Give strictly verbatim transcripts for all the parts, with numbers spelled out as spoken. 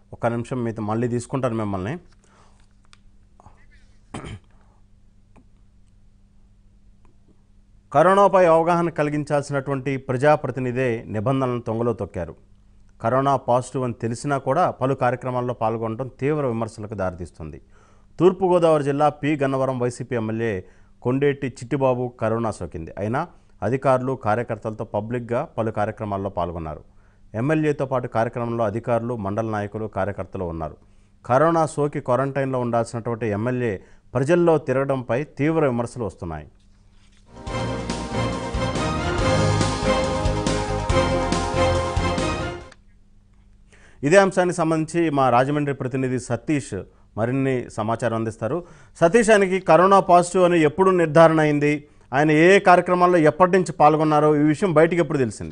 ఒక్క నిమిషం మీతో మళ్ళీ తీసుకుంటాను మిమ్మల్ని. కరోనాపై అవగాహన కలిగించాల్సినటువంటి ప్రజాప్రతినిధే నిబంధనలను తొంగలో తొక్కారు. కరోనా పాజిటివ్ అని తెలిసినా కూడా పలు కార్యక్రమాల్లో పాల్గొనడం తీవ్ర విమర్శలకు దారితీస్తుంది. తూర్పుగోదావరి జిల్లా P Gannavaram YCP MLA Kondeti Chittibabu corona సోకింది. అయినా అధికారులు కార్యకర్తలతో పబ్లిక్గా పలు కార్యక్రమాల్లో పాల్గొన్నారు. ఎమ్మెల్యేతో పాటు కార్యక్రమంలో అధికారులు, మండల నాయకులు, కార్యకర్తలు ఉన్నారు. కరోనా సోకి క్వారంటైన్లో ఉండాల్సినటువంటి ఎమ్మెల్యే ప్రజల్లో తిరగడంపై తీవ్ర విమర్శలు వస్తున్నాయి. ఇదే అంశానికి సంబంధించి మా రాజమండ్రి ప్రతినిధి సతీష్ మరిన్ని సమాచారం అందిస్తారు. సతీష్, ఆయనకి కరోనా పాజిటివ్ అని ఎప్పుడు నిర్ధారణ అయింది? ఆయన ఏ ఏ కార్యక్రమాల్లో ఎప్పటి నుంచి పాల్గొన్నారో ఈ విషయం బయటికి ఎప్పుడు తెలిసింది?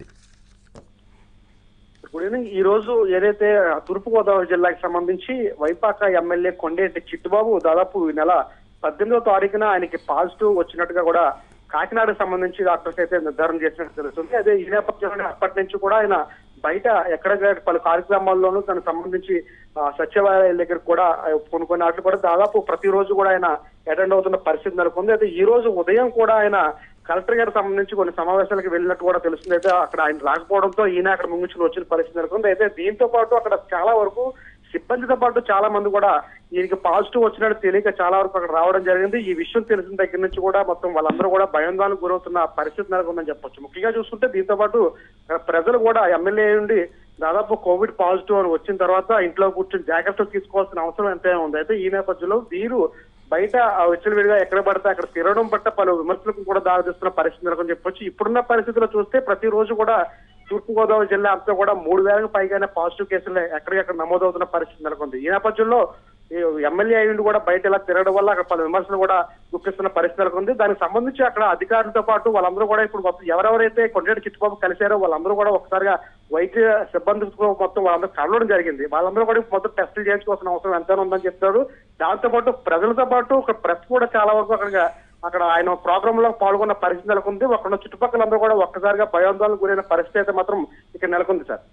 ఇప్పుడు ఈ రోజు ఏదైతే తూర్పుగోదావరి జిల్లాకి సంబంధించి వైపాక ఎమ్మెల్యే కొండేటి చిట్టిబాబు దాదాపు ఈ నెల పద్దెనిమిదవ తారీఖున ఆయనకి పాజిటివ్ వచ్చినట్టుగా కూడా కాకినాడకు సంబంధించి డాక్టర్స్ అయితే నిర్ధారణ చేసినట్టు తెలుస్తుంది. అదే ఈ నేపథ్యంలో అప్పటి నుంచి కూడా ఆయన బయట ఎక్కడ పలు కార్యక్రమాల్లోనూ తనకు సంబంధించి సచివాలయాల దగ్గర కూడా కొన్ని కొన్ని వాటిలో కూడా దాదాపు ప్రతిరోజు కూడా ఆయన అటెండ్ అవుతున్న పరిస్థితి నెలకొంది. అయితే ఈ రోజు ఉదయం కూడా ఆయన కలెక్టర్ గారికి సంబంధించి కొన్ని సమావేశాలకు వెళ్ళినట్టు కూడా తెలుస్తుంది. అయితే అక్కడ ఆయన రాకపోవడంతో ఈయన అక్కడ ముంగుచుని వచ్చిన పరిస్థితి నెలకొంది. అయితే దీంతో పాటు అక్కడ చాలా వరకు సిబ్బందితో పాటు చాలా మంది కూడా ఈయనకి పాజిటివ్ వచ్చినట్టు తెలియక చాలా వరకు అక్కడ రావడం జరిగింది. ఈ విషయం తెలిసిన దగ్గర నుంచి కూడా మొత్తం వాళ్ళందరూ కూడా భయాందోళనకు గురవుతున్న పరిస్థితి నెలకొందని చెప్పొచ్చు. ముఖ్యంగా చూస్తుంటే దీంతో పాటు ప్రజలు కూడా ఎమ్మెల్యే నుండి దాదాపు కోవిడ్ పాజిటివ్ అని వచ్చిన తర్వాత ఇంట్లో కూర్చొని జాగ్రత్తలు తీసుకోవాల్సిన అవసరం ఎంతైనా ఉంది. అయితే ఈ నేపథ్యంలో వీరు బయట విచ్చలవిడిగా ఎక్కడ పడితే అక్కడ తిరగడం పట్ల పలు విమర్శలకు కూడా దారితీస్తున్న పరిస్థితి నెలకొని చెప్పొచ్చు. ఇప్పుడున్న పరిస్థితుల్లో చూస్తే ప్రతిరోజు కూడా తూర్పుగోదావరి జిల్లా అంతా కూడా మూడు వేలకు పైగానే పాజిటివ్ కేసులు ఎక్కడికెక్కడ నమోదవుతున్న పరిస్థితి నెలకొంది. ఈ నేపథ్యంలో ఎమ్మెల్యే అయ్యిండి కూడా బయట ఇలా తిరగడం వల్ల అక్కడ పలు విమర్శలు కూడా గుప్పిస్తున్న పరిస్థితి నెలకొంది. దానికి సంబంధించి అక్కడ అధికారులతో పాటు వాళ్ళందరూ కూడా ఇప్పుడు మొత్తం ఎవరెవరైతే కొండేటి చిట్టిబాబు కలిశారో వాళ్ళందరూ కూడా ఒకసారిగా వైద్య సిబ్బందితో మొత్తం వాళ్ళందరూ కలవడం జరిగింది. వాళ్ళందరూ కూడా మొత్తం టెస్టులు చేయించుకోవాల్సిన అవసరం ఎంతైనా ఉందని చెప్తారు. దాంతో పాటు ప్రజలతో పాటు ఒక ప్రెస్ కూడా చాలా వరకు అక్కడ అక్కడ ఆయన ప్రోగ్రామ్ లో పాల్గొన్న పరిస్థితి నెలకొంది. అక్కడ చుట్టుపక్కలందరూ కూడా ఒక్కసారిగా భయాందోళనకు గురైన పరిస్థితి అయితే మాత్రం ఇక్కడ నెలకొంది sir.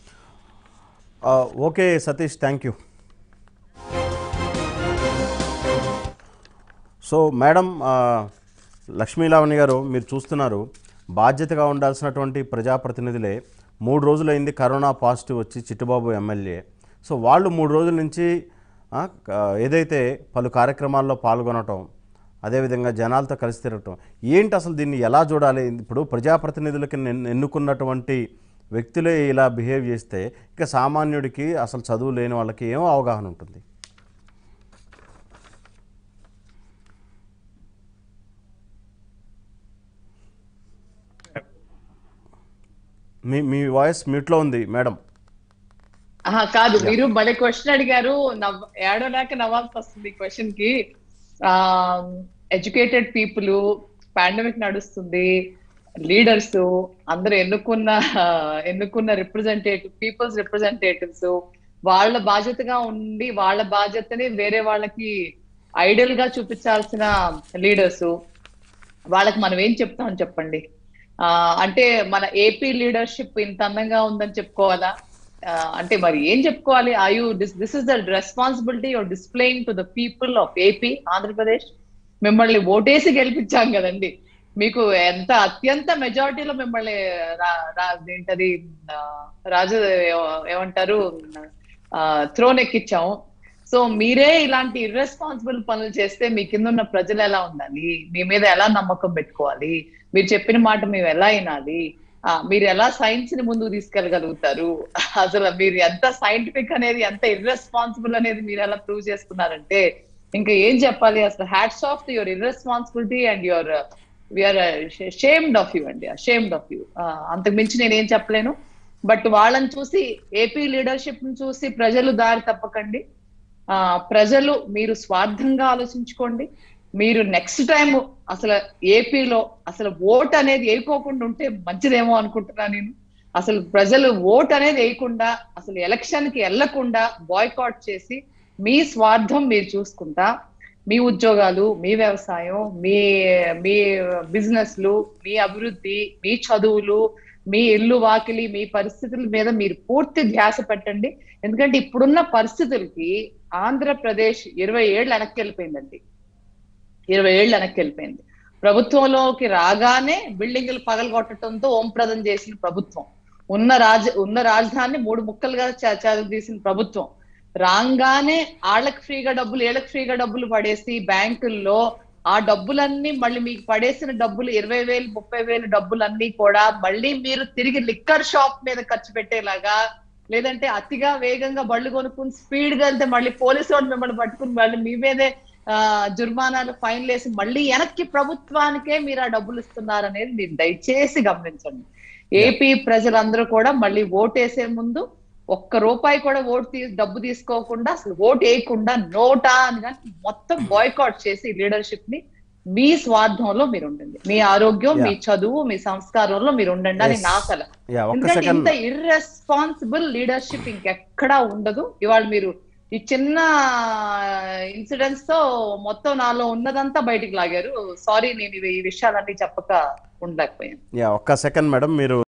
Okay Satish, thank you. So madam Lakshmi Lavani గారు, మీరు చూస్తున్నారు, బాధ్యతగా ఉండాల్సినటువంటి ప్రజాప్రతినిధులే మూడు రోజులైంది కరోనా పాజిటివ్ వచ్చి చిట్టిబాబు ఎమ్మెల్యే. సో వాళ్ళు మూడు రోజుల నుంచి ఏదైతే పలు కార్యక్రమాల్లో పాల్గొనటం, అదేవిధంగా జనాలతో కలిసి తిరగటం, ఏంటి అసలు దీన్ని ఎలా చూడాలి? ఇప్పుడు ప్రజాప్రతినిధులకి ఎన్నుకున్నటువంటి వ్యక్తులే ఇలా బిహేవ్ చేస్తే ఇక సామాన్యుడికి, అసలు చదువు లేని వాళ్ళకి ఏమో అవగాహన ఉంటుంది? మీ మీ వాయిస్ మ్యూట్లో ఉంది మేడం. కాదు, మీరు భలే క్వశ్చన్ అడిగారు. నవ్ ఏడోనాక నవ్వాల్సి వస్తుంది క్వశ్చన్ కి. ఎడ్యుకేటెడ్ పీపుల్, పాండమిక్ నడుస్తుంది, లీడర్స్ అందరూ ఎన్నుకున్న ఎన్నుకున్న రిప్రజెంటేటివ్ పీపుల్స్ రిప్రజెంటేటివ్స్ వాళ్ళ బాధ్యతగా ఉండి వాళ్ళ బాధ్యతని వేరే వాళ్ళకి ఐడియల్ గా చూపించాల్సిన లీడర్స్, వాళ్ళకి మనం ఏం చెప్తాం చెప్పండి? ఆ అంటే మన ఏపీ లీడర్షిప్ ఇంత అందంగా ఉందని చెప్పుకోవాలా? అంటే మరి ఏం చెప్పుకోవాలి? I you this this is the responsibility your displaying to the people of AP, Andhra Pradesh. మిమ్మల్ని ఓటేసి గెలిపించాం కదండి. మీకు ఎంత అత్యంత మెజారిటీలో మిమ్మల్ని ఏంటది రాజ ఏమంటారు థ్రోన్ ఎక్కించాము. సో మీరే ఇలాంటి ఇర్రెస్పాన్సిబుల్ పనులు చేస్తే మీ కింద ఉన్న ప్రజలు ఎలా ఉండాలి? మీ మీద ఎలా నమ్మకం పెట్టుకోవాలి? మీరు చెప్పిన మాట మేము ఎలా వినాలి? మీరు ఎలా సైన్స్ ని ముందుకు తీసుకెళ్ళగలుగుతారు? అసలు మీరు ఎంత సైంటిఫిక్ అనేది, ఎంత ఇర్రెస్పాన్సిబుల్ అనేది మీరు ఎలా ప్రూవ్ చేసుకున్నారంటే ఇంకా ఏం చెప్పాలి? అసలు hats off to your irresponsibility and your we are shamed of you అండి, షేమ్డ్ ఆఫ్ యూ. అంతకు మించి నేను ఏం చెప్పలేను. బట్ వాళ్ళని చూసి, ఏపీ లీడర్షిప్ ని చూసి ప్రజలు దారి తప్పకండి. ఆ ప్రజలు మీరు స్వార్థంగా ఆలోచించుకోండి. మీరు నెక్స్ట్ టైం అసలు ఏపీలో అసలు ఓట్ అనేది వేయకోకుండా ఉంటే మంచిదేమో అనుకుంటున్నా నేను. అసలు ప్రజలు ఓట్ అనేది వేయకుండా, అసలు ఎలక్షన్ కి వెళ్లకుండా బాయ్కాట్ చేసి మీ స్వార్థం మీరు చూసుకుంటా, మీ ఉద్యోగాలు, మీ వ్యవసాయం, మీ మీ బిజినెస్లు, మీ అభివృద్ధి, మీ చదువులు, మీ ఇల్లు వాకిలి మీ పరిస్థితుల మీద మీరు పూర్తి ధ్యాస పెట్టండి. ఎందుకంటే ఇప్పుడున్న పరిస్థితులకి ఆంధ్రప్రదేశ్ ఇరవై ఏళ్ళు వెనక్కి వెళ్ళిపోయిందండి. ఇరవై ఏళ్ళు వెనక్కి వెళ్ళిపోయింది. ప్రభుత్వంలోకి రాగానే బిల్డింగులు పగలగొట్టడంతో ఓంప్రదం చేసిన ప్రభుత్వం, ఉన్న రాజ ఉన్న రాజధానిని మూడు ముక్కలుగా తీసిన ప్రభుత్వం, రాగానే ఆళ్ళకి ఫ్రీగా డబ్బులు ఏళ్ళకి ఫ్రీగా డబ్బులు పడేసి బ్యాంకుల్లో ఆ డబ్బులన్నీ మళ్ళీ మీకు పడేసిన డబ్బులు ఇరవై వేలు ముప్పై వేలు డబ్బులన్నీ కూడా మళ్ళీ మీరు తిరిగి లిక్కర్ షాప్ మీద ఖర్చు పెట్టేలాగా, లేదంటే అతిగా వేగంగా బళ్ళు కొనుక్కుని స్పీడ్ గా వెళ్తే మళ్ళీ పోలీసు వాళ్ళు మిమ్మల్ని పట్టుకుని మళ్ళీ మీ మీదే ఆ జుర్మానాలు ఫైన్లు వేసి మళ్ళీ వెనక్కి ప్రభుత్వానికే మీరు ఆ డబ్బులు ఇస్తున్నారనేది మీరు దయచేసి గమనించండి. ఏపీ ప్రజలందరూ కూడా మళ్ళీ ఓటేసే ముందు ఒక్క రూపాయి కూడా ఓటు తీ డబ్బు తీసుకోకుండా అసలు ఓటు వేయకుండా నోటా అని కానీ మొత్తం బాయ్కాట్ చేసి లీడర్షిప్ ని మీ స్వార్థంలో మీరు ఉండండి. మీ ఆరోగ్యం, మీ చదువు, మీ సంస్కారంలో మీరు ఉండండి అని నా కల. ఎందుకంటే ఇంత ఇర్రెస్పాన్సిబుల్ లీడర్షిప్ ఇంకెక్కడా ఉండదు. ఇవాళ మీరు ఈ చిన్న ఇన్సిడెంట్స్ తో మొత్తం నాలో ఉన్నదంతా బయటికి లాగారు. సారీ, నేను ఈ విషయాలన్నీ చెప్పక ఉండలేకపోయాను. ఒక్క సెకండ్ మేడం, మీరు